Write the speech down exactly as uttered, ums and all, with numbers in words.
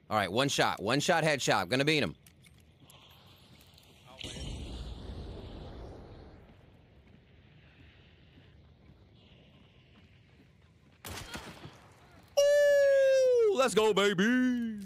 All right, one shot. One shot headshot. I'm gonna beat him. I'll wait. Ooh, let's go, baby.